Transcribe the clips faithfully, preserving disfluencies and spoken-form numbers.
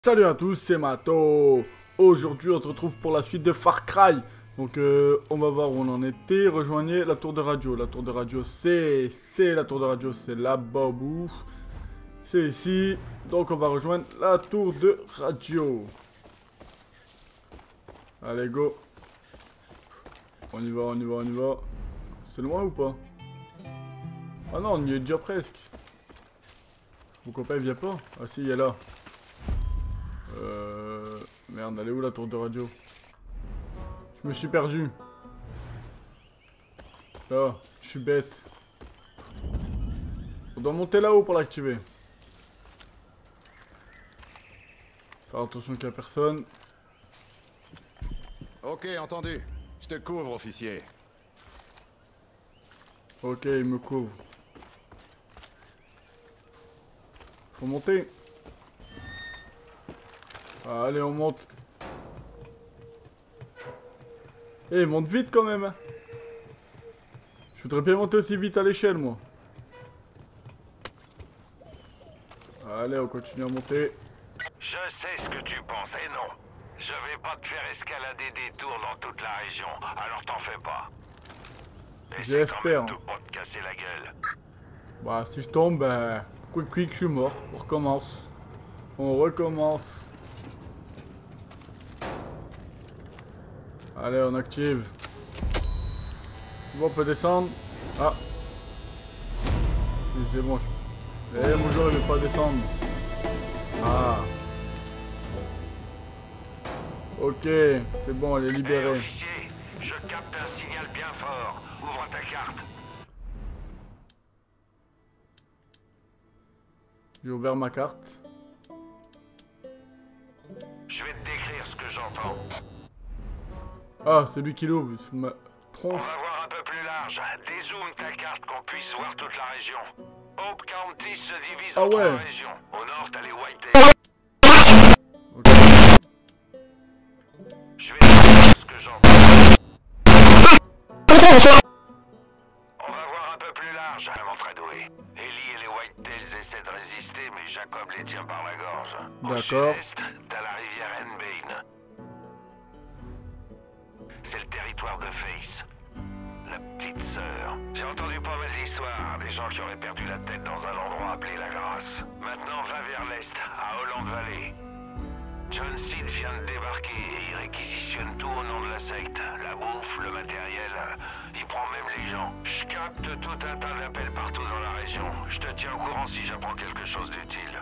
Salut à tous, c'est Mato. Aujourd'hui on se retrouve pour la suite de Far Cry. Donc euh, on va voir où on en était. Rejoignez la tour de radio. La tour de radio c'est... C'est la tour de radio, c'est là-bas au bout. C'est ici. Donc on va rejoindre la tour de radio. Allez go. On y va, on y va, on y va. C'est loin ou pas? Ah non, on y est déjà presque. Mon copain il vient pas? Ah si, il est là. Euh... Merde, elle est où la tour de radio? Je me suis perdu. Ah, je suis bête. On doit monter là-haut pour l'activer. Faire attention qu'il n'y a personne. Ok, entendu. Je te couvre, officier. Ok, il me couvre. Faut monter. Ah, allez, on monte. Eh, monte vite quand même. Hein. Je voudrais bien monter aussi vite à l'échelle, moi. Allez, on continue à monter. Je sais ce que tu penses, et non. Je vais pas te faire escalader des tours dans toute la région, alors t'en fais pas. J'espère. De pas te casser la gueule. Bah, si je tombe, ben... Quick, quick, je suis mort. On recommence. On recommence. Allez, on active. Bon, on peut descendre. Ah. Oui, c'est bon. Je... Eh, mon joueur, il veut pas descendre. Ah. Ok, c'est bon, elle est libérée. Hey, officier, je capte un signal bien fort. Ouvre ta carte. J'ai ouvert ma carte. Je vais te décrire ce que j'entends. Ah, c'est lui qui l'ouvre, sous ma On tronche. va voir un peu plus large. Dézoome ta carte qu'on puisse voir toute la région. Hope County se divise Ah en ouais. trois régions. Au nord, t'as les Whitetails. Ok. Je vais te dire ce que j'entends. On va voir un peu plus large, mon très doué. Ellie et les Whitetails essaient de résister, mais Jacob les tient par la gorge. D'accord. Au sud-est, t'as la rivière Henbane. C'est le territoire de Face, la petite sœur. J'ai entendu pas mal d'histoires, des gens qui auraient perdu la tête dans un endroit appelé La Grâce. Maintenant, va vers l'est, à Holland Valley. John Seed vient de débarquer et il réquisitionne tout au nom de la secte. La bouffe, le matériel, il prend même les gens. Je capte tout un tas d'appels partout dans la région. Je te tiens au courant si j'apprends quelque chose d'utile.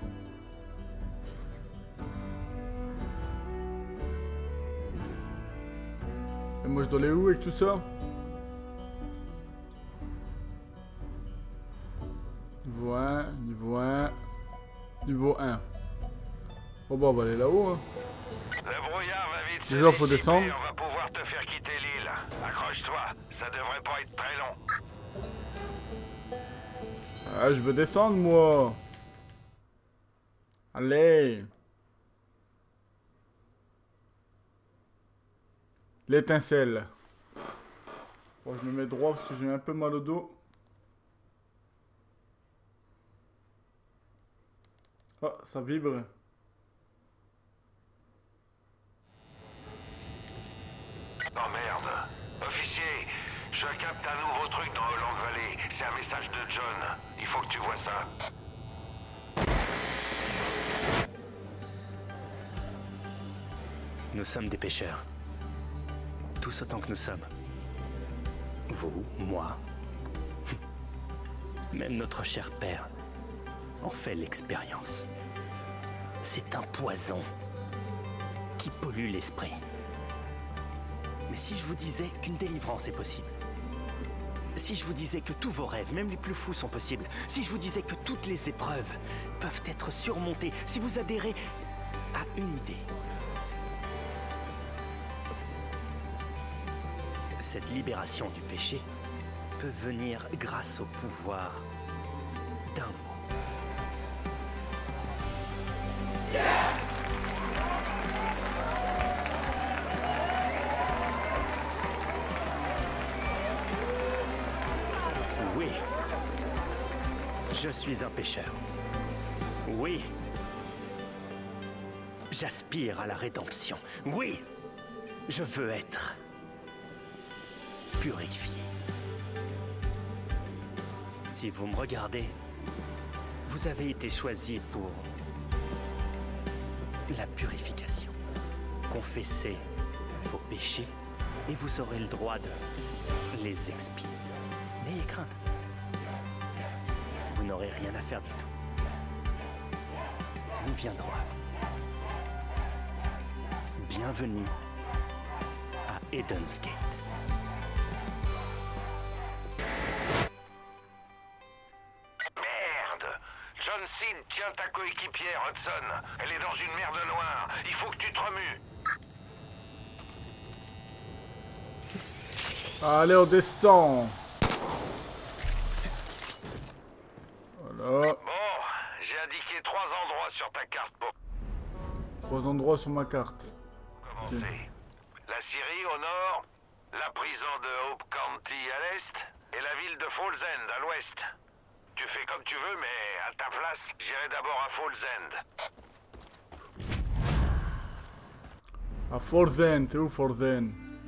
Et moi, je dois aller où avec tout ça? Niveau un, niveau un, niveau un. Bon, bah, on va aller là-haut. Hein. Le brouillard va vite se Déjà, faut dissiper, descendre. on va pouvoir te faire quitter l'île. Accroche-toi, ça devrait pas être très long. Ah, je veux descendre, moi. Allez. L'étincelle. Bon, je me mets droit parce que j'ai un peu mal au dos. Ah, ça vibre. Oh merde. Officier, je capte un nouveau truc dans Holland Valley. C'est un message de John. Il faut que tu vois ça. Nous sommes des pêcheurs. Tous autant que nous sommes. Vous, moi, même notre cher père en fait l'expérience. C'est un poison qui pollue l'esprit. Mais si je vous disais qu'une délivrance est possible, si je vous disais que tous vos rêves, même les plus fous, sont possibles, si je vous disais que toutes les épreuves peuvent être surmontées, si vous adhérez à une idée, cette libération du péché peut venir grâce au pouvoir d'un mot. Oui, je suis un pécheur. Oui, J'aspire à la rédemption. Oui, je veux être purifié. Si vous me regardez, vous avez été choisi pour la purification. Confessez vos péchés et vous aurez le droit de les expier. N'ayez crainte. Vous n'aurez rien à faire du tout. Nous viendrons à vous. Bienvenue à Eden's Gate. Merde! John Cena tient ta coéquipière, Hudson. Elle est dans une merde noire. Il faut que tu te remues. Allez, on descend. Voilà. Bon, j'ai indiqué trois endroits sur ta carte pour Trois endroits sur ma carte. commencer. Okay. La Syrie au nord, la prison de Hope County à l'est et la ville de Falls End à l'ouest. Tu fais comme tu veux, mais à ta place, j'irai d'abord à Falls End. À Falls End, c'est où Falls End?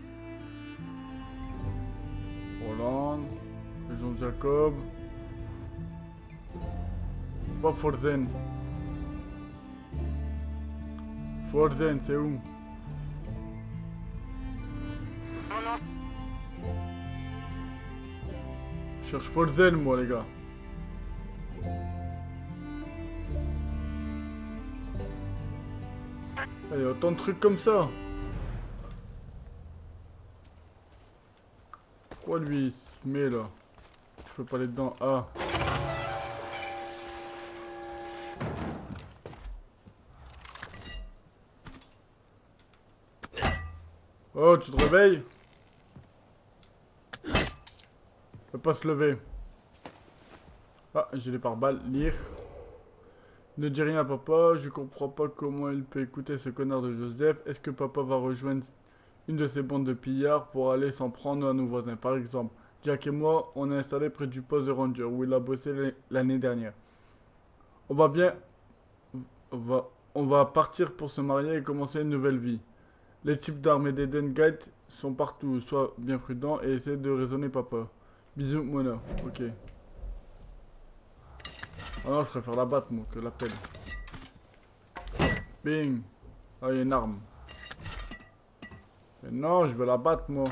Hollande, Maison de Jacob. Pas Falls End. Falls End, c'est où? Je cherche Falls End, moi, les gars. Il y a autant de trucs comme ça. Pourquoi lui il se met là? Je peux pas aller dedans. Ah. Oh, tu te réveilles? Il peut pas se lever. Ah, j'ai les pare-balles. Lire. Ne dis rien à papa, je comprends pas comment il peut écouter ce connard de Joseph. Est-ce que papa va rejoindre une de ces bandes de pillards pour aller s'en prendre à nos voisins? Par exemple, Jack et moi, on est installés près du poste de ranger où il a bossé l'année dernière. On va bien... On va... on va partir pour se marier et commencer une nouvelle vie. Les types d'armes et d'Eden Gate sont partout. Sois bien prudent et essaie de raisonner papa. Bisous, Mona. Ok. Ah non, je préfère la battre, moi, que la pelle. Bing. Ah, il y a une arme. Mais non, je veux la battre, moi.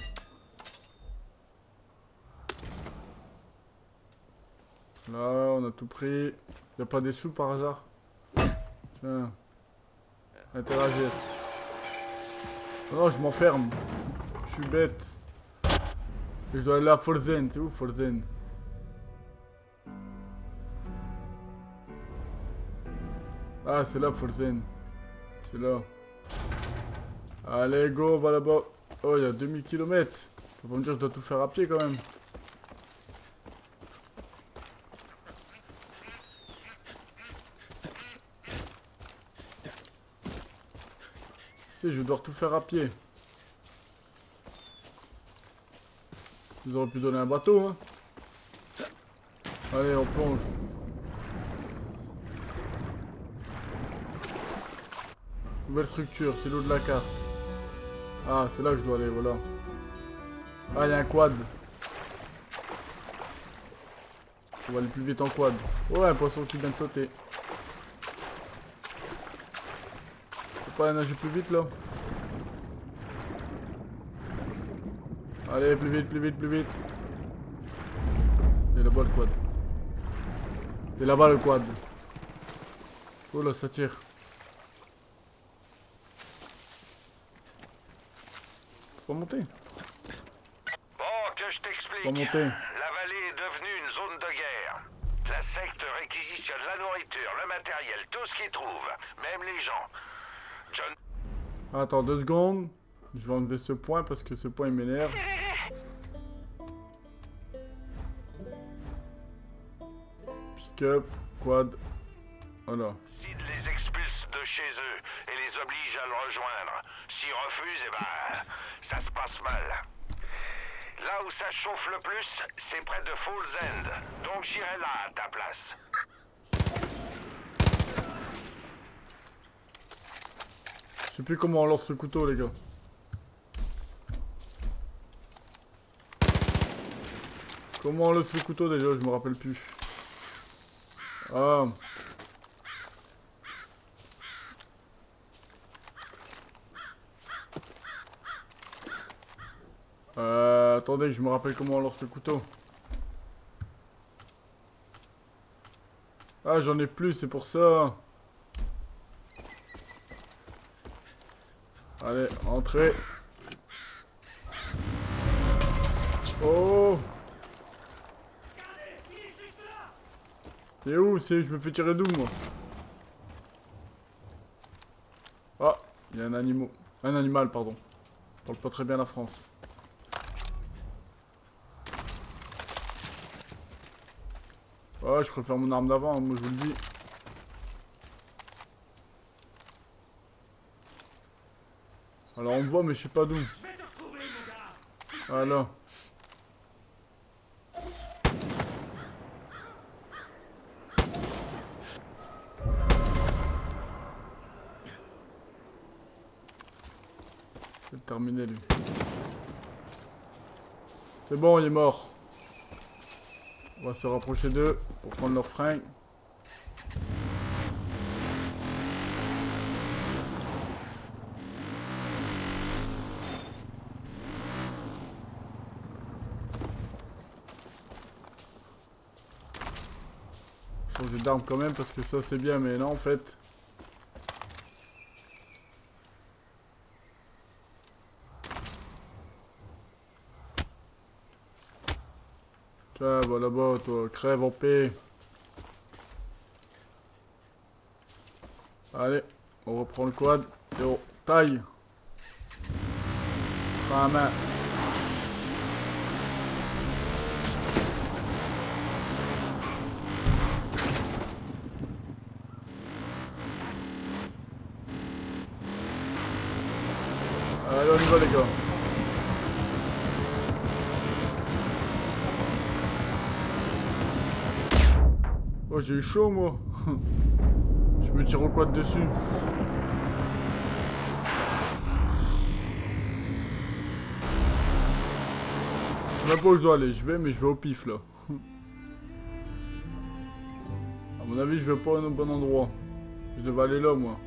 Là, on a tout pris. Il n'y a pas des sous par hasard? Tiens. Interagir. Non, je m'enferme. Je suis bête. Et je dois aller à Falls End. C'est où Falls End? Ah, c'est là Falls End. C'est là. Allez, go, on va là-bas. Oh, il y a deux mille kilomètres. Faut pas me dire que je dois tout faire à pied quand même. Tu sais, je vais devoir tout faire à pied. Ils auraient pu donner un bateau, hein. Allez, on plonge. Nouvelle structure, c'est l'eau de la carte. Ah, c'est là que je dois aller, voilà. Ah, il y a un quad. On va aller plus vite en quad. Ouais, un poisson qui vient de sauter. Faut pas nager plus vite là. Allez, plus vite, plus vite, plus vite. Et là-bas le quad. Et là-bas le quad. Oh là, ça tire. Faut monter. Bon, que je t'explique. Faut monter. La vallée est devenue une zone de guerre. La secte réquisitionne la nourriture, le matériel, tout ce qu'ils trouvent, même les gens. John... Attends deux secondes. Je vais enlever ce point parce que ce point il m'énerve. Pick-up, quad. Voilà. Sid les expulse de chez eux et les oblige à le rejoindre. S'ils refusent, eh ben, ça se passe mal. Là où ça chauffe le plus, c'est près de Falls End. Donc j'irai là à ta place. sais plus comment on lance le couteau, les gars. Comment on lance le couteau déjà, je me rappelle plus. Ah. Euh, attendez, je me rappelle comment on lance le couteau. Ah, j'en ai plus, c'est pour ça. Allez, entrez. Oh. C'est où? C'est, je me fais tirer d'où, moi? Ah, il y a un animal. Un animal, pardon. Je parle pas très bien la France. Ah, je préfère mon arme d'avant, moi je vous le dis. Alors on me voit mais je sais pas d'où. Voilà. Je vais le terminer lui. C'est bon, il est mort. On va se rapprocher d'eux pour prendre leurs fringues. Changer d'arme quand même parce que ça c'est bien mais non en fait. Tiens, va là-bas toi, crève en paix. Allez, on reprend le quad et on taille. Prends la main. Allez, on y va les gars. Oh, j'ai eu chaud moi. Je me tire au quad dessus. Je sais même pas où je dois aller. Je vais, mais je vais au pif là. À mon avis, je vais pas au bon endroit. Je devais aller là moi.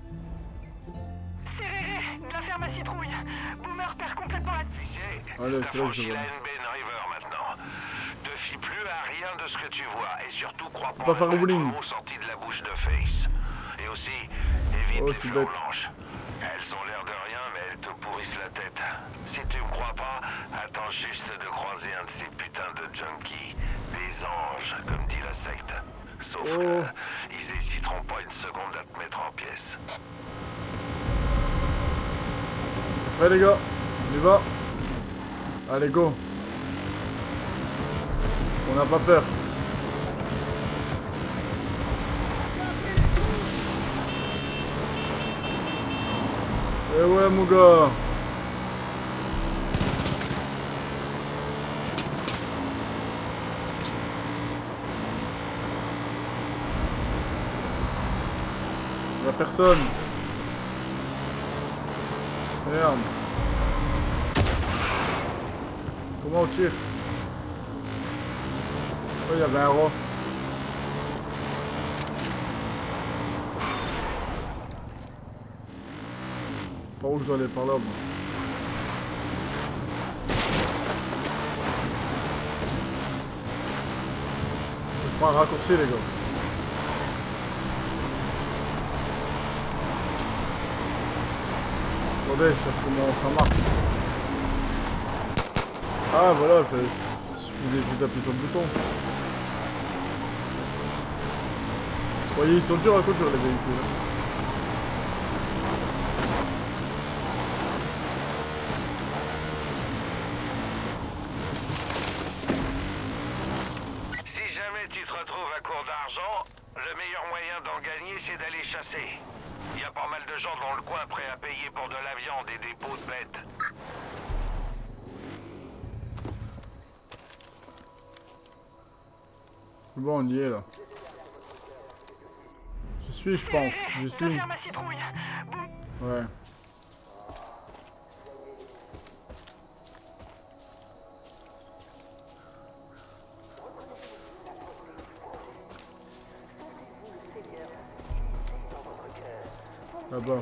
C'est Réré, de la ferme à citrouille. Boomer perd complètement la... Allez, c'est là que je Franchis vais. la N B N River maintenant. Te fie plus à rien de ce que tu vois et surtout crois Faut pas pas faire le bowling. mot sorti de la bouche de Face. Et aussi, évite Oh, les je suis fleurs bête. blanches. Elles ont l'air de rien, mais elles te pourrissent la tête. Si tu me crois pas, attends juste de croiser un de ces putains de junkies. Des anges, comme dit la secte. Sauf Oh. que, ils hésiteront pas une seconde à te mettre en pièces. Prêt les gars, on y va. Allez go. On n'a pas peur. Eh ouais mon gars. Y'a personne. Merde. Comment on tire? Oh, il y avait un roi. Par où je dois aller? Par là, moi. Je prends un raccourci, les gars. Attendez, je cherche comment ça marche. Ah, voilà, fait... je vous ai juste appuyé sur le bouton. Vous voyez, ils sont durs à conduire, les véhicules. Si jamais tu te retrouves à court d'argent, le meilleur moyen d'en gagner, c'est d'aller chasser. Il y a pas mal de gens dans le coin prêts à payer pour de la viande et des peaux de bêtes. Bon, on y est là. Je suis, je pense. Je De la suis. ferme à citrouille. Boom- Ouais. Là-bas.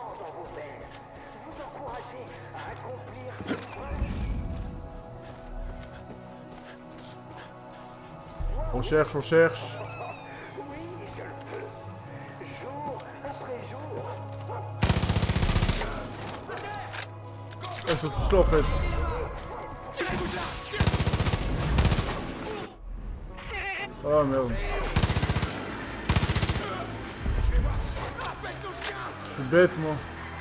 On cherche, on cherche. Elles sont tous là en fait. Oh merde. Je suis bête moi.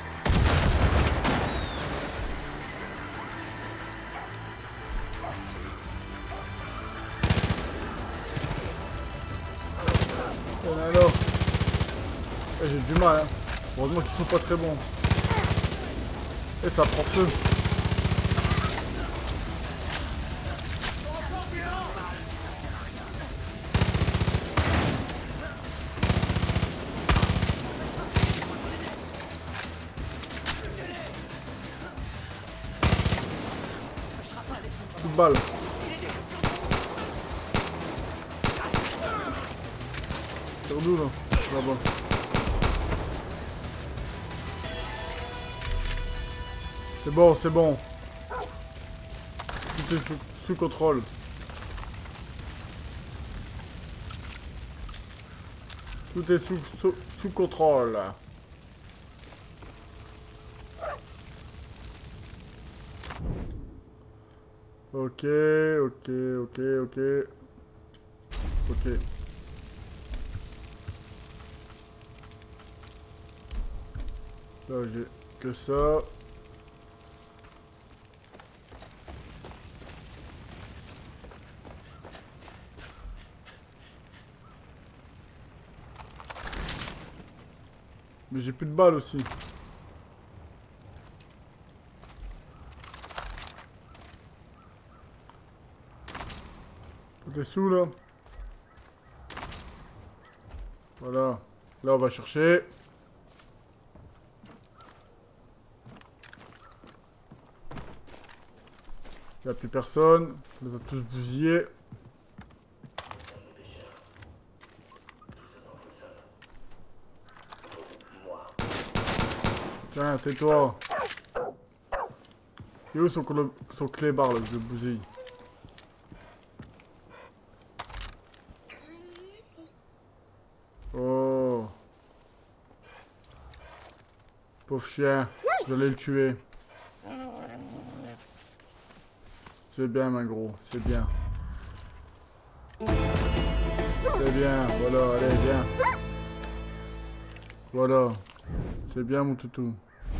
Oh là là. Eh, j'ai du mal hein. Heureusement qu'ils sont pas très bons. Et ça prend feu. Coup de balle. Sur d'où là? Là-bas. C'est bon, c'est bon. Tout est sous, sous contrôle. Tout est sous, sous, sous contrôle. Ok, ok, ok, ok. Ok. Là, j'ai que ça. Mais j'ai plus de balles aussi. Tout est sous là. Voilà. Là on va chercher. Il n'y a plus personne. On les a tous bousillés. Tiens, tais-toi. Et où son, son clébard là que je bousille? Oh. Pauvre chien. Vous allez le tuer. C'est bien, ma gros. C'est bien. C'est bien. Voilà, allez, viens. Voilà. C'est bien, mon toutou.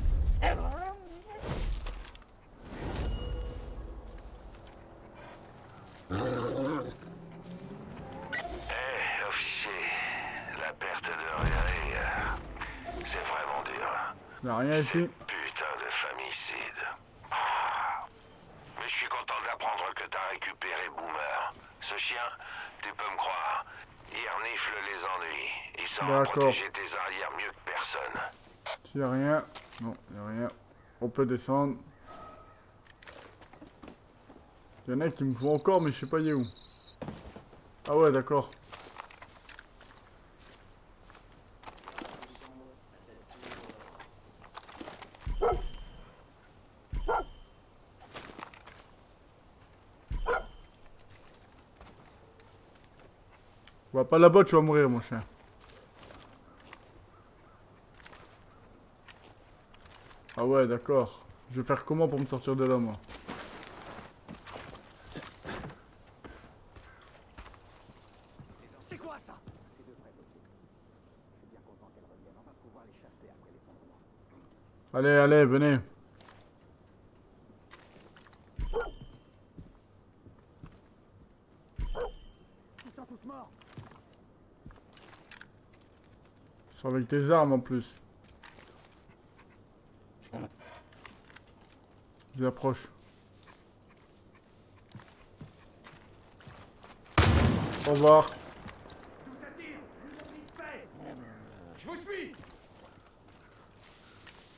Il n'y a rien ici. Putain de famicide. Ah. Mais je suis content d'apprendre que t'as récupéré Boomer. Ce chien, tu peux me croire, il renifle les ennuis. Il saura protéger tes arrières mieux que personne. S'il n'y a rien. Non, il n'y a rien. On peut descendre. Il y en a qui me font encore, mais je sais pas y est où. Ah ouais, d'accord. On va pas là-bas, tu vas mourir, mon chien. Ah ouais, d'accord. Je vais faire comment pour me sortir de là, moi? C'est quoi ça? Allez, allez, venez. Ils sont tous morts. Ils sont avec tes armes en plus. Ils approchent. Au revoir. D'où ça tire? Je vous suis.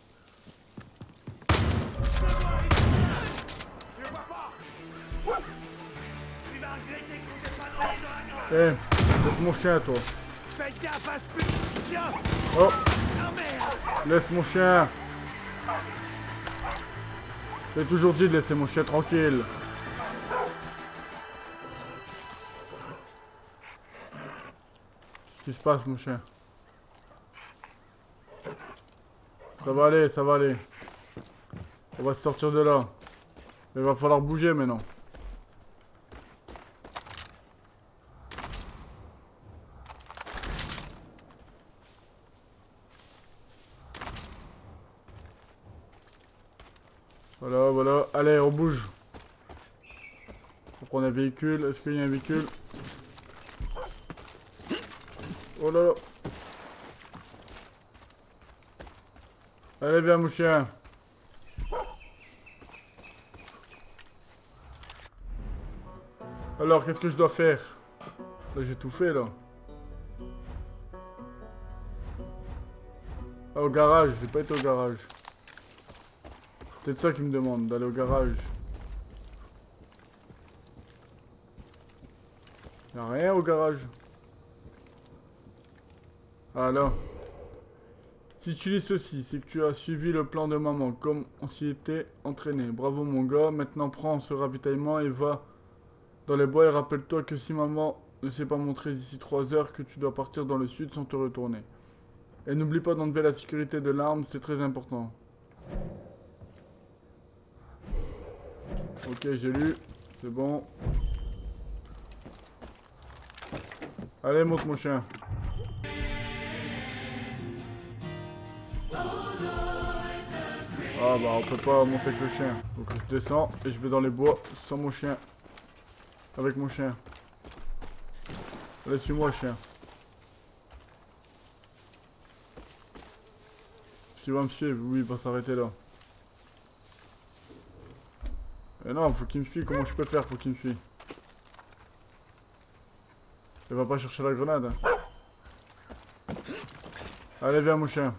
Eh, laisse mon chien, toi. Faites gaffe à ce putain. Oh, Ah merde. laisse mon chien. J'ai toujours dit de laisser mon chien tranquille. Qu'est-ce qui se passe, mon chien? Ça va aller, ça va aller. On va se sortir de là. Il va falloir bouger maintenant. Voilà, voilà. Allez, on bouge. On prend un véhicule. Est-ce qu'il y a un véhicule? Oh là là. Allez, viens, mon chien. Alors, qu'est-ce que je dois faire? Là, j'ai tout fait, là. Ah, au garage. J'ai pas été au garage. Peut-être ça qui me demande, d'aller au garage. Y'a rien au garage. Ah là. Si tu lis ceci, c'est que tu as suivi le plan de maman, comme on s'y était entraîné. Bravo mon gars, maintenant prends ce ravitaillement et va dans les bois et rappelle-toi que si maman ne s'est pas montrée d'ici trois heures, que tu dois partir dans le sud sans te retourner. Et n'oublie pas d'enlever la sécurité de l'arme, c'est très important. Ok, j'ai lu. C'est bon. Allez, monte mon chien. Ah bah on peut pas monter avec le chien. Donc je descends et je vais dans les bois sans mon chien. Avec mon chien. Allez, suis-moi, chien. Est-ce qu'il va me suivre? Oui, il va s'arrêter là. Mais non, faut qu'il me suive. Comment je peux faire pour qu'il me suive? Il va pas chercher la grenade. Hein. Allez, viens, mon chien.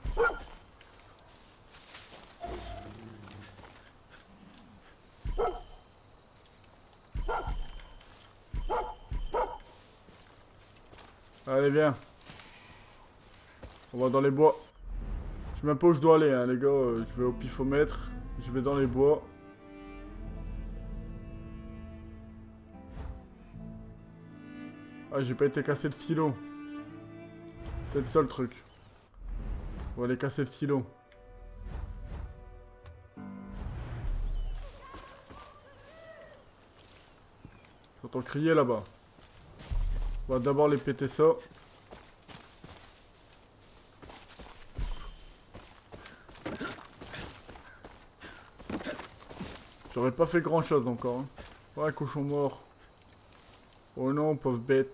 Allez, viens. On va dans les bois. Je sais même pas où je dois aller, hein, les gars. Euh, je vais au pifomètre. Je vais dans les bois. Ah, j'ai pas été casser le silo. Peut-être ça le truc. On va aller casser le silo. J'entends crier là-bas. On va d'abord les péter ça. J'aurais pas fait grand chose encore. Hein. Ouais, cochon mort. Oh non, pauvre bête.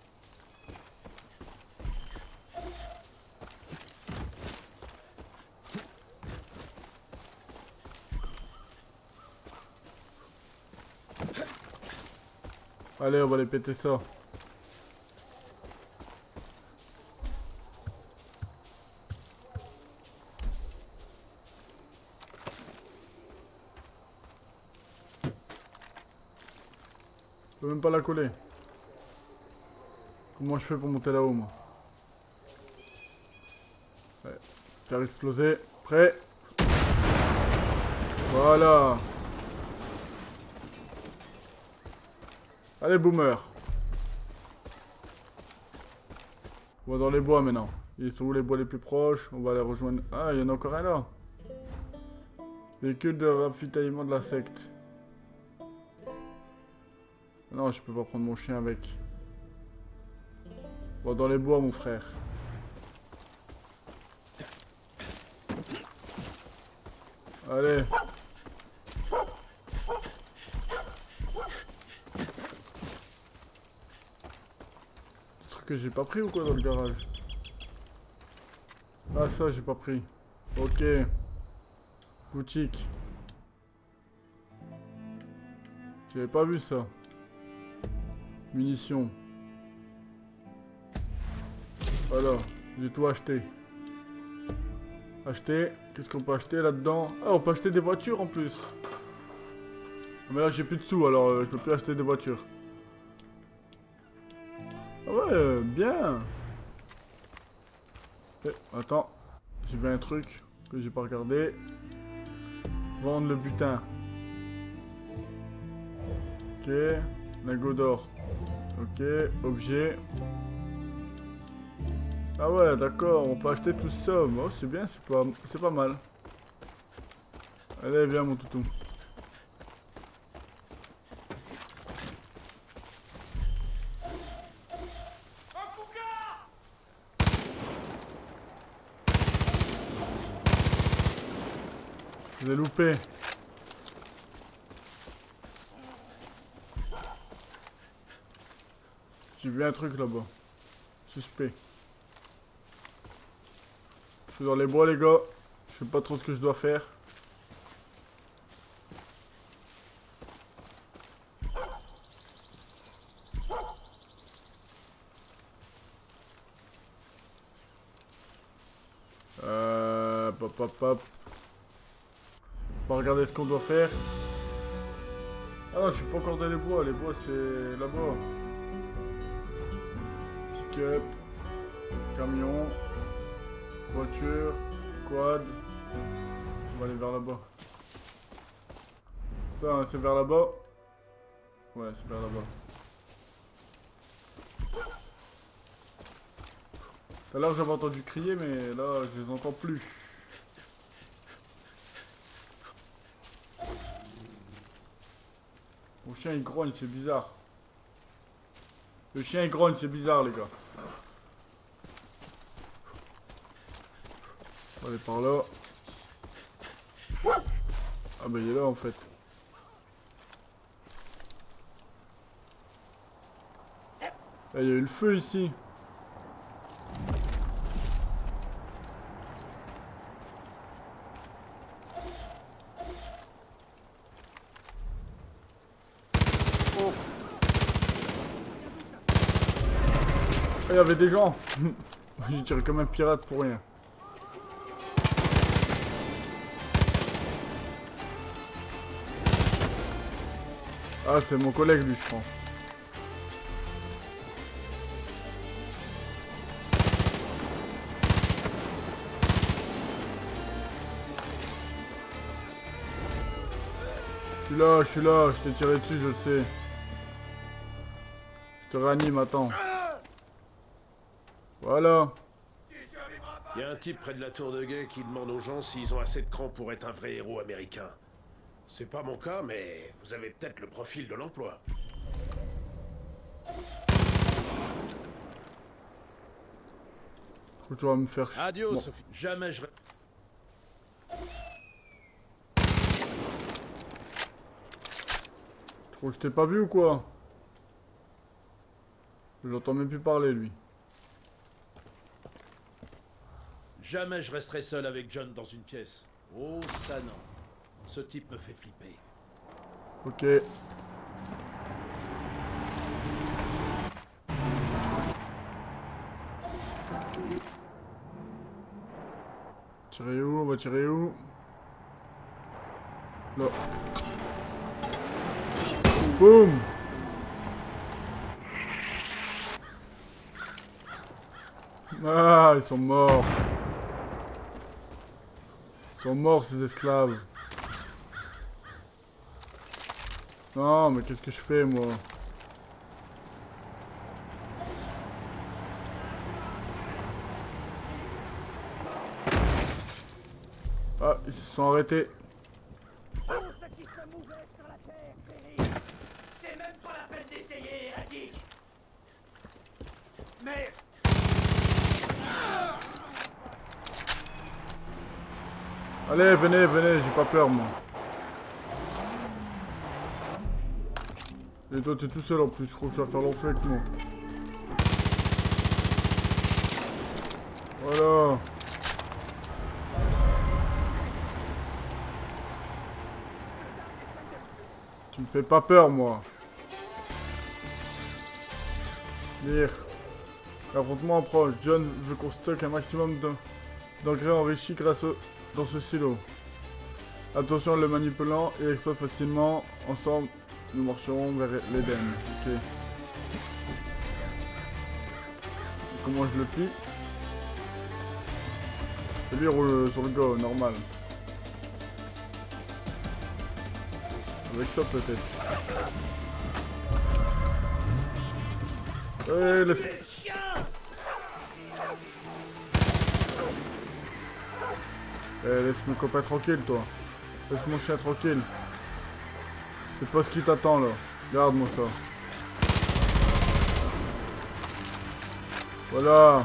Allez, on va les péter ça. Je peux même pas la coller. Comment je fais pour monter là-haut, moi? Ouais. Faire exploser. Prêt? Voilà. Allez, boomer. On va dans les bois maintenant. Ils sont où les bois les plus proches? On va les rejoindre. Ah, il y en a encore un là. Véhicule de ravitaillement de la secte. Non, je peux pas prendre mon chien avec. On va dans les bois, mon frère. Allez. Truc que j'ai pas pris ou quoi dans le garage? Ah, ça, j'ai pas pris. Ok. Boutique. J'avais pas vu ça. Munitions. Voilà, j'ai tout acheté. Acheter. Qu'est-ce qu'on peut acheter là-dedans? Ah, on peut acheter des voitures en plus. Mais là, j'ai plus de sous, alors euh, je peux plus acheter des voitures. Ah ouais, euh, bien. Eh, attends, j'ai vu un truc que j'ai pas regardé. Vendre le butin. Ok, lingot d'or. Ok, objet. Ah ouais, d'accord, on peut acheter tout ça. Oh, c'est bien, c'est pas, c'est pas mal. Allez, viens mon toutou. Je l'ai loupé. J'ai vu un truc là-bas. Suspect. Je suis dans les bois les gars. Je sais pas trop ce que je dois faire. Euh... Pop pop pop. On va regarder ce qu'on doit faire. Ah non, je suis pas encore dans les bois. Les bois c'est là-bas. Pick-up. Camion. Voiture. Quad. On va aller vers là-bas. Ça, c'est vers là-bas. Ouais, c'est vers là-bas. Tout à l'heure j'avais entendu crier, mais là je les entends plus. Mon chien il grogne, c'est bizarre. Le chien il grogne, c'est bizarre les gars. On va aller par là. Ah bah il est là en fait. Là il y a eu le feu ici. Oh. Il y avait des gens. J'ai tiré comme un pirate pour rien. Ah, c'est mon collègue lui, je pense. Je suis là, je suis là, je t'ai tiré dessus, je le sais. Je te réanime, attends. Voilà. Il y a un type près de la tour de guet qui demande aux gens s'ils ont assez de cran pour être un vrai héros américain. C'est pas mon cas, mais vous avez peut-être le profil de l'emploi. Faut que tu vas me faire... Adieu, bon. Sophie. Jamais je... Tu crois que je t'ai pas vu ou quoi? J'entends même plus parler lui. Jamais je resterai seul avec John dans une pièce. Oh, ça non. Ce type me fait flipper. Ok. Tirer où? On va tirer où? Là. Boum! Ah, ils sont morts. Ils sont morts ces esclaves. Non, mais qu'est-ce que je fais moi? Ah, ils se sont arrêtés. C'est même pas la peine d'essayer, Attic. Mais... Allez, venez, venez, j'ai pas peur moi. Et toi t'es tout seul en plus, je crois que tu vas faire l'enfer avec moi. Voilà. Tu me fais pas peur moi. Lire. L'affrontement approche. John veut qu'on stocke un maximum d'engrais enrichis grâce au... dans ce silo. Attention en le manipulant, il explose facilement. Ensemble, nous marcherons vers l'Éden. Ok. comment je le plie. Et lui il roule sur le go, normal. Avec ça peut-être. Eh, laisse... Eh, laisse mon copain tranquille, toi. Laisse mon chien tranquille. C'est pas ce qui t'attend, là. Regarde-moi ça. Voilà.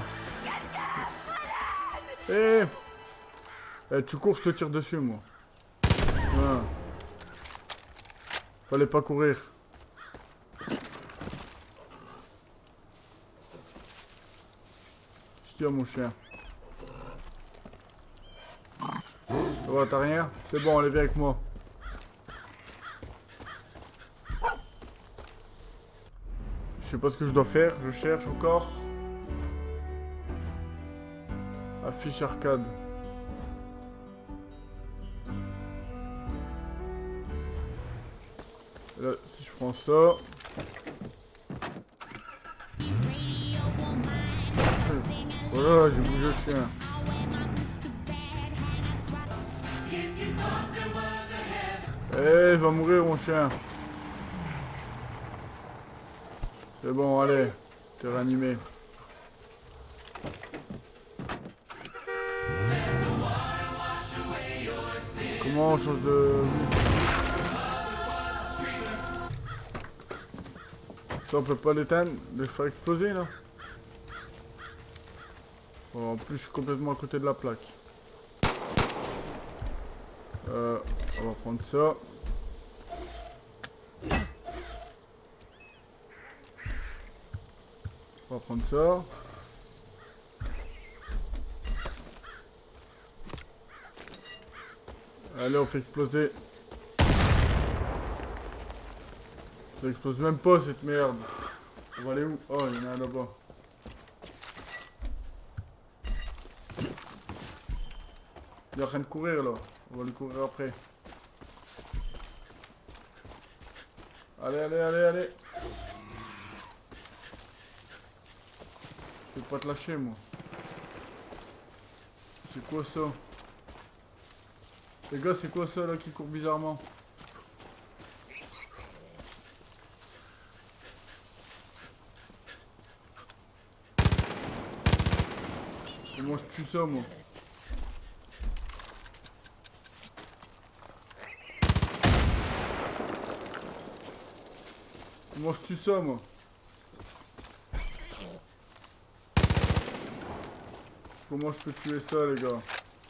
Eh. Eh, tu cours, je te tire dessus, moi. Voilà. Fallait pas courir. Je tire mon chien. Ça va, t'as rien? C'est bon, allez, viens avec moi. Je sais pas ce que je dois faire, je cherche encore. Affiche arcade. Là, si je prends ça. Voilà, j'ai bougé le chien. Eh, il va mourir mon chien. C'est bon, allez. T'es réanimé. Comment on change de... Ça on peut pas l'éteindre, le faire exploser là. Bon, en plus je suis complètement à côté de la plaque. Euh, on va prendre ça. On va prendre ça. Allez, on fait exploser. Ça explose même pas cette merde. On va aller où? Oh, il y en a un là-bas. Il est en train de courir là. On va lui courir après. Allez, allez, allez, allez. Je vais pas te lâcher moi. C'est quoi ça? Les gars, c'est quoi ça là qui court bizarrement? Et moi je tue ça moi. Moi je tue ça moi. Comment je peux tuer ça les gars?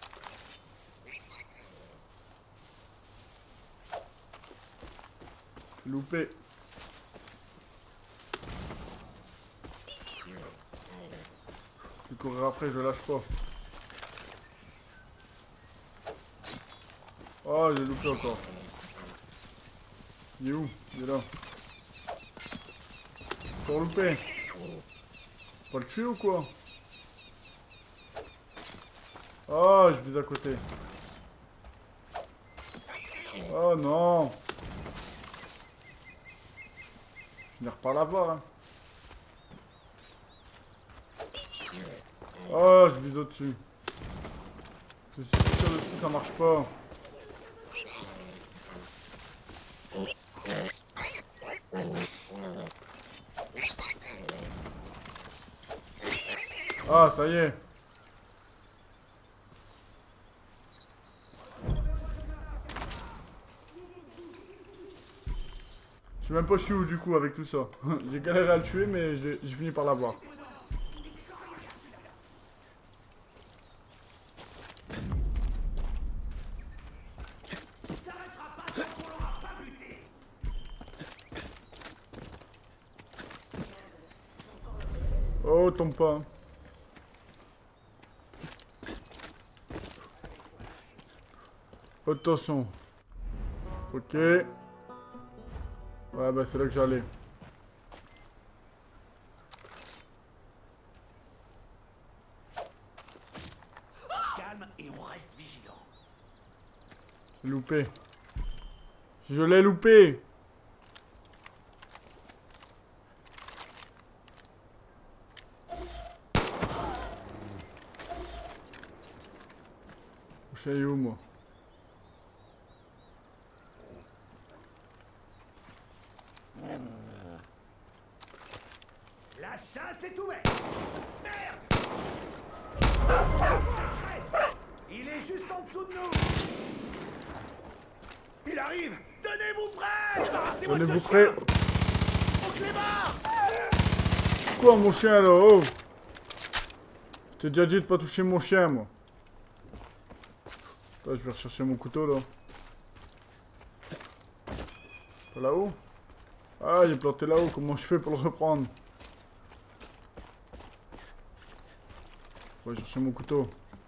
Loupé. Je vais courir après, je lâche pas. Oh, j'ai loupé encore. Il est où? Il est là. Encore loupé. Pas le tuer ou quoi? Oh, je vise à côté. Oh non. Je vais par là-bas. Hein. Oh, je vise au-dessus. Je suis sûr dessus, ça marche pas. Ah, ça y est. Je sais même pas je suis où du coup avec tout ça. J'ai galéré à le tuer mais j'ai fini par l'avoir. Oh, tombe pas. Attention. Ok. Ouais, bah c'est là que j'allais. Calme et on reste vigilant. Loupé. Je l'ai loupé. chien est où, moi? La chasse est ouverte. Merde! Il est juste en dessous de nous. Il arrive. Tenez-vous prêts. Débarrassez-moi de ce Tenez-vous chien. prêts. On se les barre. Quoi, mon chien, là? Oh! Je t'ai déjà dit de pas toucher mon chien, moi. Là, je vais rechercher mon couteau, là. Pas là-haut? Ah, il est planté là-haut. Comment je fais pour le reprendre? Je vais chercher mon couteau.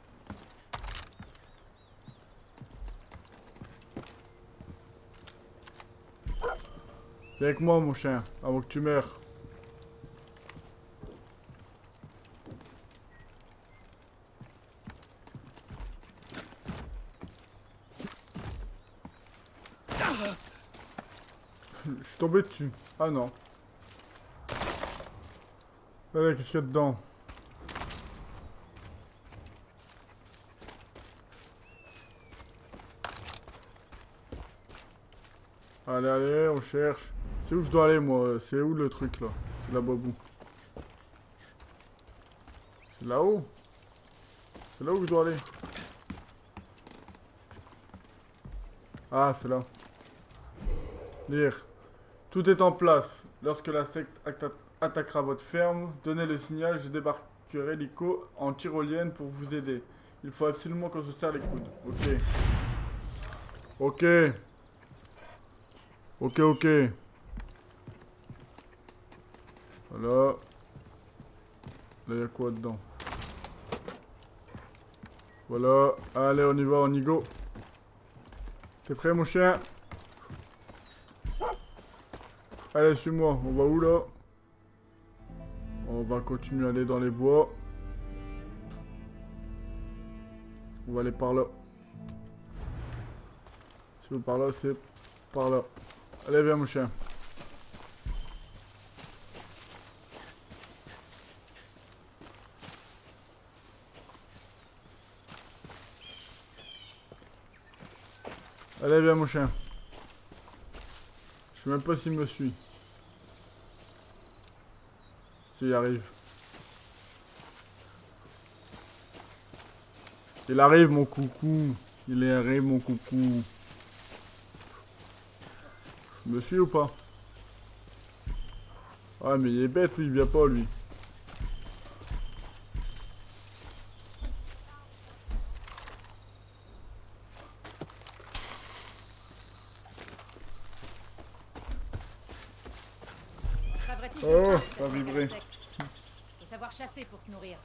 Viens avec moi, mon chien, avant que tu meurs. Je suis tombé dessus. Ah non. Allez, qu'est-ce qu'il y a dedans? Allez, allez, on cherche. C'est où je dois aller, moi? C'est où le truc, là? C'est là-bas, bout. C'est là-haut? C'est là où je dois aller? Ah, c'est là. Lire. Tout est en place. Lorsque la secte atta attaquera votre ferme, donnez le signal, je débarquerai l'Ico en tyrolienne pour vous aider. Il faut absolument qu'on se serre les coudes. Ok. Ok. Ok, ok. Voilà. Là, il y a quoi dedans? Voilà. Allez, on y va, on y go. T'es prêt, mon chien? Allez, suis-moi. On va où, là? On va continuer à aller dans les bois. On va aller par là. Si vous par là, c'est par là. Allez, viens, mon chien. Allez, viens, mon chien. Je sais même pas s'il me suit. S'il arrive. Il arrive, mon coucou. Il arrive, mon coucou. Il me suit ou pas? Ah, mais il est bête, lui. Il vient pas, lui. Oh, ça a vibré. Et savoir chasser pour se nourrir.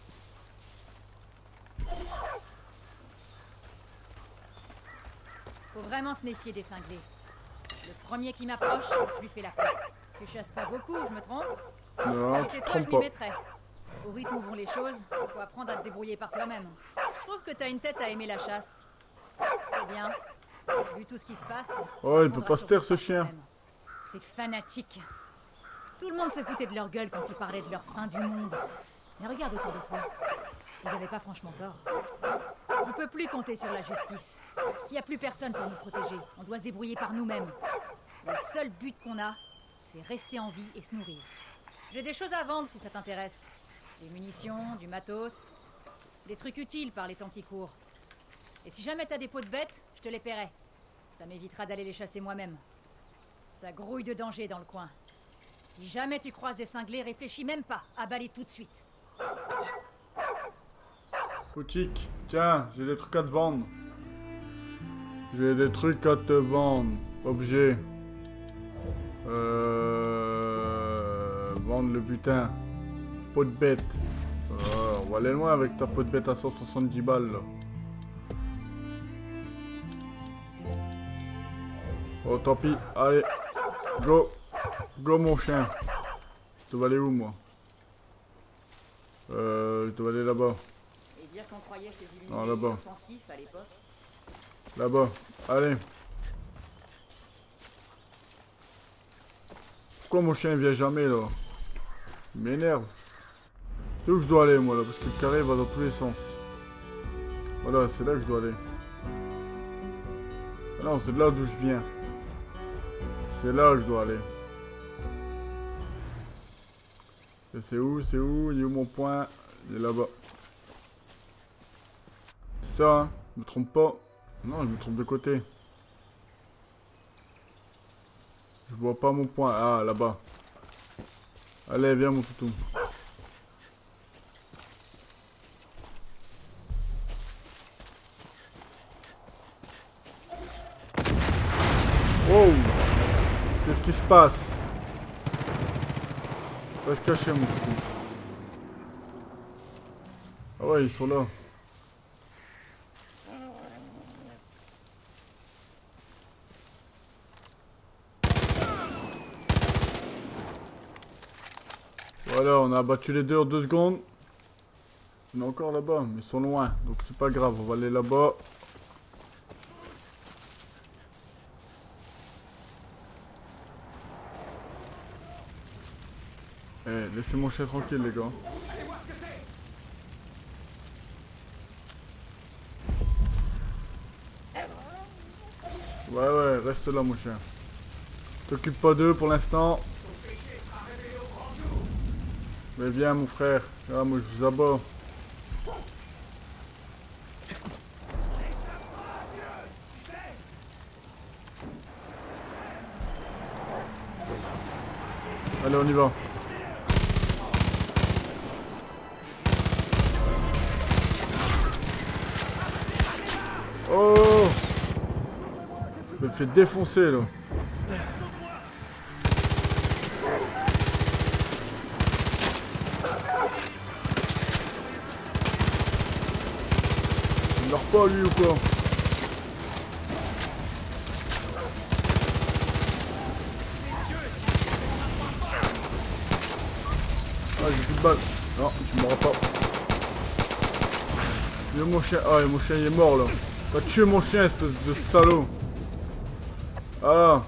Faut vraiment se méfier des cinglés. Le premier qui m'approche, je lui fais la paix. Tu chasses pas beaucoup, je me trompe? Non, tu te toi, je trompes m'y pas. mettrai. Au rythme où vont les choses, faut apprendre à te débrouiller par toi-même. Je trouve que t'as une tête à aimer la chasse. C'est bien. Vu tout ce qui se passe... Oh, il peut pas se taire, ce chien. C'est fanatique. Tout le monde se foutait de leur gueule quand ils parlaient de leur fin du monde. Mais regarde autour de toi. Vous avez pas franchement tort. On peut plus compter sur la justice. Il n'y a plus personne pour nous protéger. On doit se débrouiller par nous-mêmes. Le seul but qu'on a, c'est rester en vie et se nourrir. J'ai des choses à vendre si ça t'intéresse. Des munitions, du matos, des trucs utiles par les temps qui courent. Et si jamais t'as des peaux de bêtes, je te les paierai. Ça m'évitera d'aller les chasser moi-même. Ça grouille de danger dans le coin. Si jamais tu croises des cinglés, réfléchis même pas, abat-les tout de suite. Boutique, tiens, j'ai des trucs à te vendre. J'ai des trucs à te vendre. Objet. Euh... Vendre le butin. Peau de bête. Euh, on va aller loin avec ta peau de bête à cent soixante-dix balles là. Oh tant pis, allez. Go. Go mon chien. Je dois aller où moi? Euh, je dois aller là-bas. Et dire qu'on croyait ces Non, là-bas. offensifs à l'époque. Là-bas. Allez. Pourquoi mon chien vient jamais là? Il m'énerve. C'est où je dois aller moi là? Parce que le carré va dans tous les sens. Voilà, c'est là que je dois aller. Ah non, c'est là d'où je viens. C'est là que je dois aller. Et c'est où? C'est où? Il est où mon point? Il est là-bas. Ça, hein? Je me trompe pas. Non, je me trompe de côté. Je vois pas mon point. Ah, là-bas. Allez, viens mon toutou. Wow! Qu'est-ce qui se passe? Va se cacher mon toutou. Ah ouais, ils sont là. Voilà, on a abattu les deux en deux secondes. On est encore là-bas, mais ils sont loin, donc c'est pas grave, on va aller là-bas. Eh, laissez mon chien tranquille les gars. Ouais ouais, reste là mon chien. T'occupe pas d'eux pour l'instant. Mais viens mon frère, ah, moi je vous abats. Allez on y va. Oh! Je me fais défoncer là. Il meurt pas lui ou quoi? Ah j'ai plus de balles. Non, tu m'auras pas. Il est mon chien. Ah mon chien il est mort là. Va tuer mon chien espèce de salaud. Ah.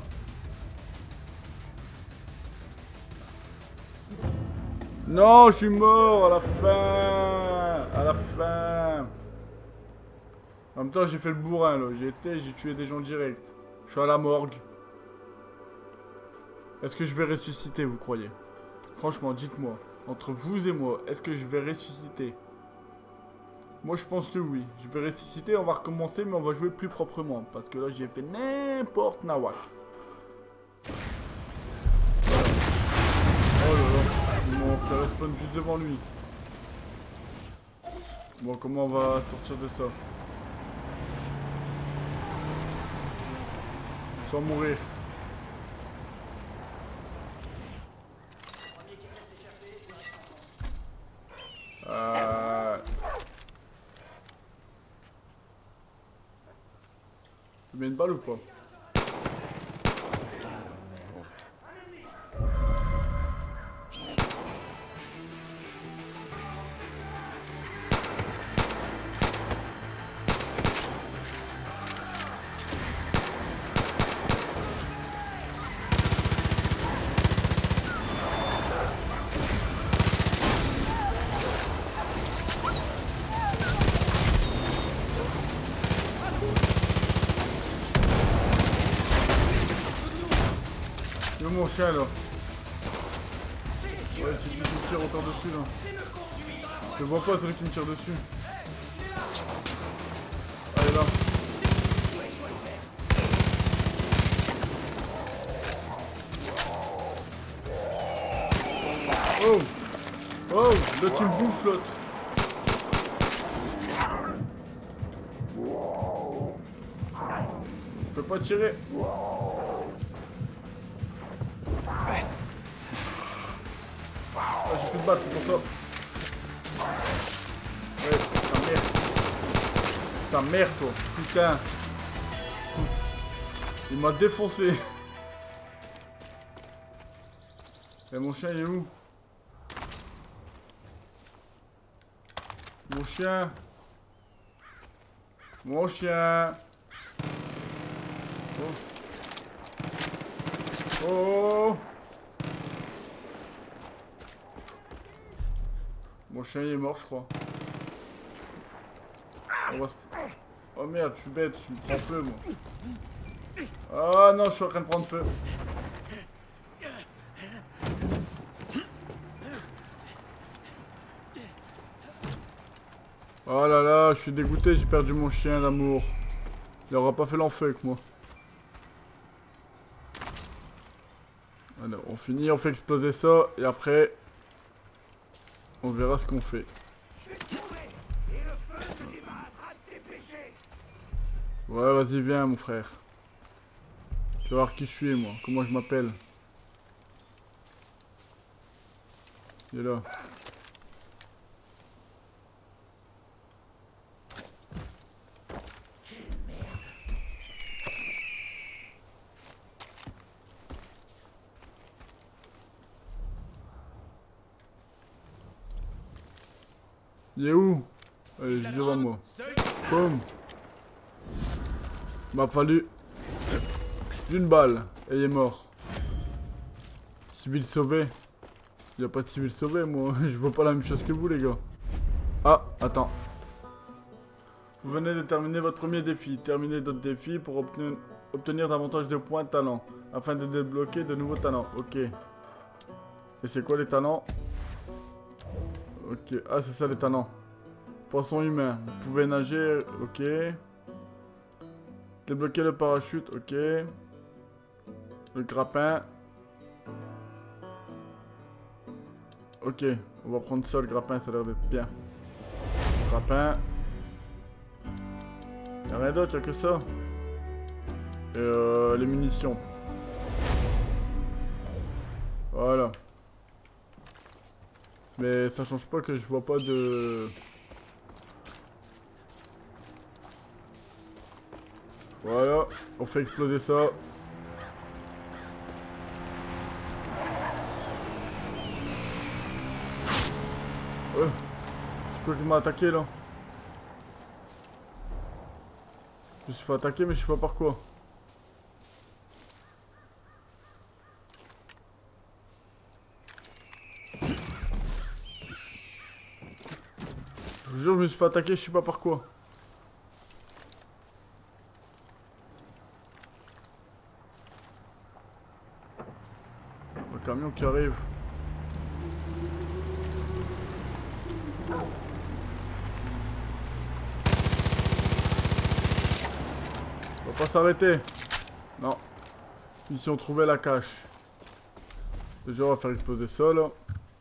Non, je suis mort à la fin. À la fin. En même temps, j'ai fait le bourrin là. J'ai été, j'ai tué des gens direct. Je suis à la morgue. Est-ce que je vais ressusciter, vous croyez? Franchement, dites-moi. Entre vous et moi, est-ce que je vais ressusciter? Moi, je pense que oui. Je vais ressusciter, on va recommencer, mais on va jouer plus proprement. Parce que là, j'ai fait n'importe nawak. Oh là là. Ils m'ont fait respawn juste devant lui. Bon, comment on va sortir de ça? Sans mourir. Euh... Tu mets une balle ou pas? Mon chien là. Ouais, c'est lui qui me tire encore dessus là. Je le vois pas, celui qui me tire dessus. Allez là. Oh! Oh! L'autre il me bouffe l'autre. Je peux pas tirer. Ah, j'ai plus de balles, c'est pour ça. Ouais, putain, merde. Putain, merde, toi. Putain. Il m'a défoncé. Et mon chien, il est où? Mon chien. Mon chien. Oh. Oh. Mon chien il est mort je crois. On va se... Oh merde, je suis bête, je me prends feu moi. Ah non, je suis en train de prendre feu. Oh là là, je suis dégoûté, j'ai perdu mon chien d'amour. Il aura pas fait l'enfeu avec moi. Alors, on finit, on fait exploser ça, et après, on verra ce qu'on fait. Ouais, vas-y, viens, mon frère. Tu vas voir qui je suis, moi, comment je m'appelle. Il est là. Il est où? Allez, il est devant moi. Boum. M'a fallu une balle et il est mort. Civil sauvé. Il n'y a pas de civil sauvé, moi. Je vois pas la même chose que vous, les gars. Ah, attends. Vous venez de terminer votre premier défi. Terminez d'autres défis pour obtenir, obtenir davantage de points de talent. Afin de débloquer de nouveaux talents. Ok. Et c'est quoi les talents? Ok. Ah, c'est ça les talents. Poisson humain. Vous pouvez nager. Ok. Débloquer le parachute. Ok. Le grappin. Ok. On va prendre ça, le grappin. Ça a l'air d'être bien. Grappin. Y'a rien d'autre, y'a que ça. Et euh, les munitions. Voilà. Mais ça change pas que je vois pas de... Voilà, on fait exploser ça. Euh, c'est quoi qui m'a attaqué là? Je me suis fait attaquer mais je sais pas par quoi. Je vous jure, je me suis fait attaquer, je sais pas par quoi. Le camion qui arrive. On va pas s'arrêter. Non. Ici on trouvait la cache. Déjà on va faire exploser ça là.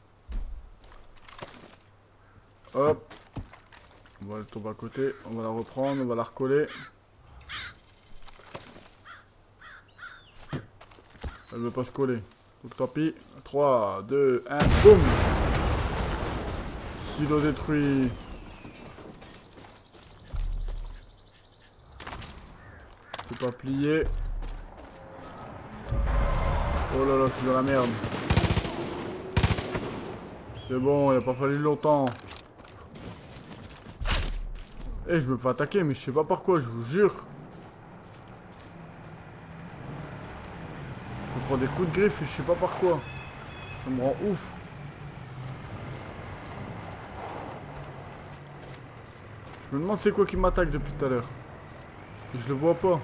Hop. On va le tomber à côté. On va la reprendre. On va la recoller. Elle veut pas se coller. Donc tant pis. trois, deux, un. Boum. Silo détruit. C'est pas plié. Oh là là, je suis dans la merde. C'est bon, il a pas fallu longtemps. Eh, je me fais attaquer, mais je sais pas par quoi, je vous jure. Je prends des coups de griffe et je sais pas par quoi. Ça me rend ouf. Je me demande c'est quoi qui m'attaque depuis tout à l'heure. Je le vois pas.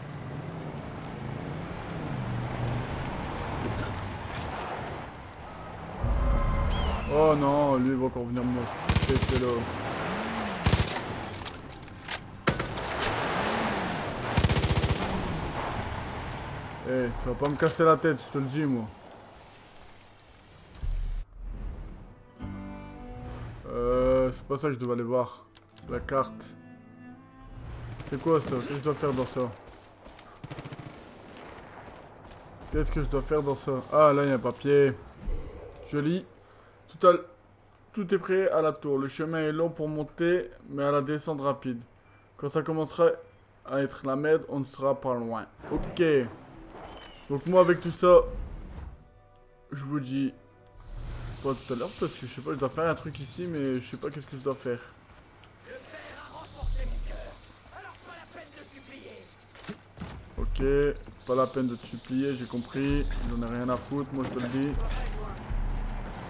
Oh non, lui il va encore venir me péter là. Eh, hey, tu vas pas me casser la tête, je te le dis moi. Euh, c'est pas ça que je dois aller voir. La carte. C'est quoi ça? Qu'est-ce que je dois faire dans ça? Qu'est-ce que je dois faire dans ça? Ah, là il y a un papier. Je lis. Tout, à... Tout est prêt à la tour. Le chemin est long pour monter, mais à la descente rapide. Quand ça commencera à être la merde, on ne sera pas loin. Ok. Donc moi avec tout ça, je vous dis pas tout à l'heure parce que je sais pas, je dois faire un truc ici, mais je sais pas qu'est-ce que je dois faire. Ok, pas la peine de te supplier, j'ai compris. J'en ai rien à foutre, moi je te le dis.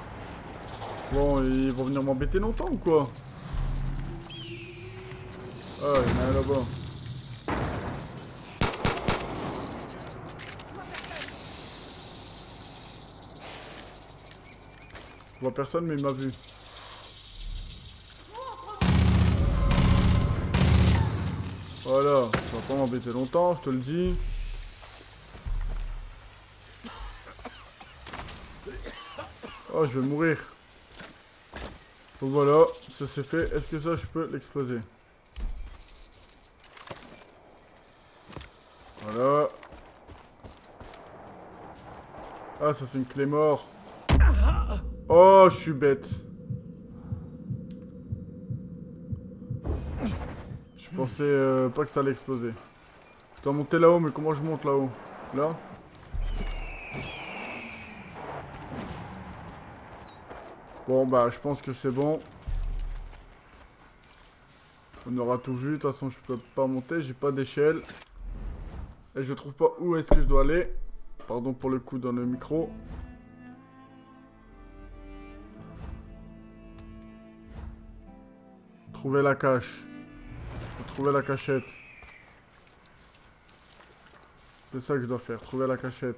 Bon, ils vont venir m'embêter longtemps ou quoi? Oh, il y en a un là-bas. Je vois personne, mais il m'a vu. Voilà, ça va pas m'embêter longtemps, je te le dis. Oh, je vais mourir. Donc voilà, ça c'est fait. Est-ce que ça, je peux l'exploser? Voilà. Ah, ça c'est une clé mort. Oh, je suis bête. Je pensais euh, pas que ça allait exploser. Je dois monter là-haut, mais comment je monte là-haut? Là? Bon, bah, je pense que c'est bon. On aura tout vu. De toute façon, je peux pas monter. J'ai pas d'échelle. Et je trouve pas où est-ce que je dois aller. Pardon pour le coup dans le micro. Trouver la cache. Faut trouver la cachette. C'est ça que je dois faire. Trouver la cachette.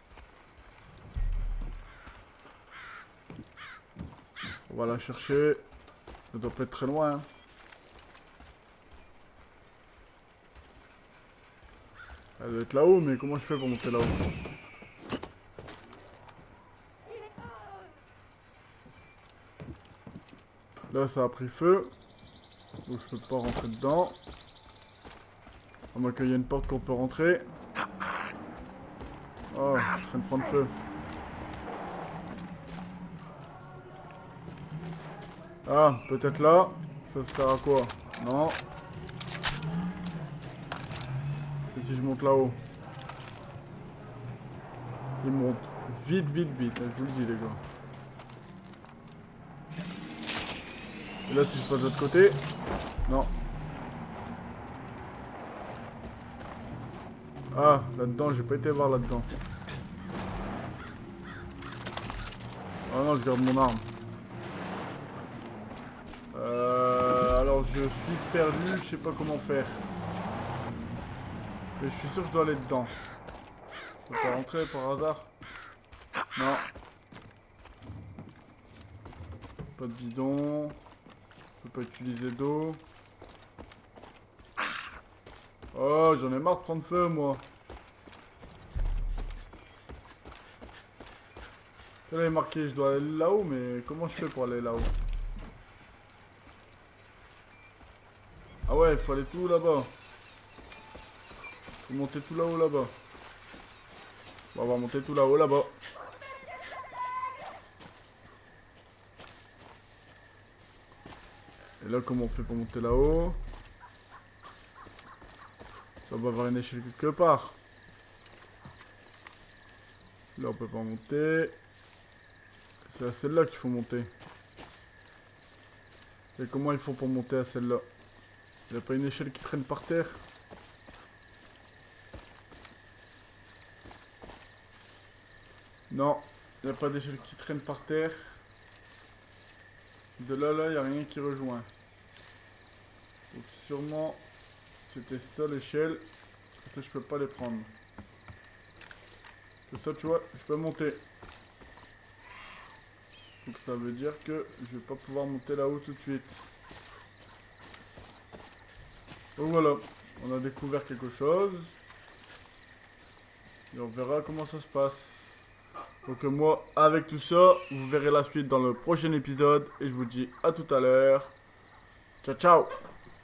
On va la chercher. Ça doit pas être très loin. Hein. Elle doit être là-haut, mais comment je fais pour monter là-haut? Là, ça a pris feu. Donc je peux pas rentrer dedans. À moins qu'il y ait une porte qu'on peut rentrer. Oh, je suis en train de prendre feu. Ah, peut-être là. Ça sert à quoi? Non. Et si je monte là-haut? Il monte vite, vite, vite. Je vous le dis, les gars. Et là, si je passe de l'autre côté. Non. Ah, là-dedans, j'ai pas été voir là-dedans. Ah non, je garde mon arme. Euh, alors, je suis perdu, je sais pas comment faire. Mais je suis sûr que je dois aller dedans. Je peux pas rentrer par hasard? Non. Pas de bidon. Je peux pas utiliser d'eau. Oh, j'en ai marre de prendre feu, moi. Là, il est marqué, je dois aller là-haut, mais comment je fais pour aller là-haut? Ah ouais, il faut aller tout là-bas. Faut monter tout là-haut, là-bas. Bon, on va monter tout là-haut, là-bas. Et là, comment on fait pour monter là-haut? Ça va avoir une échelle quelque part. Là, on peut pas monter. C'est à celle-là qu'il faut monter. Et comment ils font pour monter à celle-là? Il n'y a pas une échelle qui traîne par terre? Non, il n'y a pas d'échelle qui traîne par terre. De là, là, il n'y a rien qui rejoint. Donc sûrement, c'était ça l'échelle. Ça, je peux pas les prendre. C'est ça, tu vois, je peux monter. Donc ça veut dire que je vais pas pouvoir monter là-haut tout de suite. Donc voilà, on a découvert quelque chose. Et on verra comment ça se passe. Donc moi, avec tout ça, vous verrez la suite dans le prochain épisode. Et je vous dis à tout à l'heure. Ciao, ciao!